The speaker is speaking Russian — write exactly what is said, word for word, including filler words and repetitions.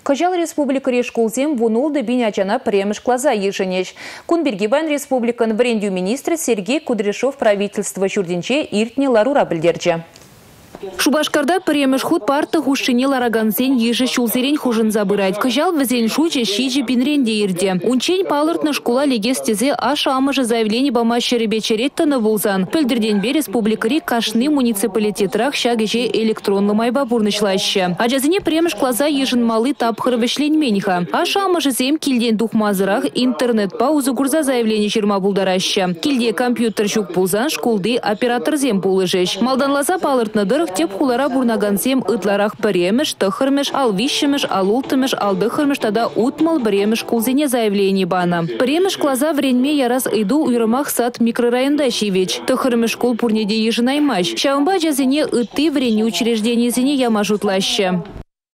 Кожал республика решкулзем вунулды бинячана премеш клаза еженеч. Кунбергибан республикан брендю министр Сергей Кудряшов правительства Чурдинче иртне ларура бельдерче. Шубашкарда премеш худ парта хушине лараганзен еже шулзерень хужин забырать. Кожал вазен шуче щиджи бинренде ирде. Унчень палыртна школа легестезе аша амажа заявление бамаща ребечеретта на вулзан. Пельдерденбе республикари кашны муниципалитетрах щагеже электронно майба бурнышлаще. Аджазине премеш клаза ежен малы тапхырвешлень меньха. Аша амажа зем кильден духмазырах интернет паузу гурза заявление черма булдараща. Кильде компьютер щук пулзан шкулды оператор зем пулыжещ. Малданлаза палыртна дыр теп хулара бурнагансем ытларах премеш, тахырмеш, алвищемеш, алултымеш, алдыхырмеш, тада утмал бремеш кулзине заявление бана. Премеш клаза вреньме ярас иду уйрамах сад микрорайонда щивеч. Тахырмеш кул пурнеде еженаймащ. Шаумба жазине ыты врени учреждение зине ямажутлаще.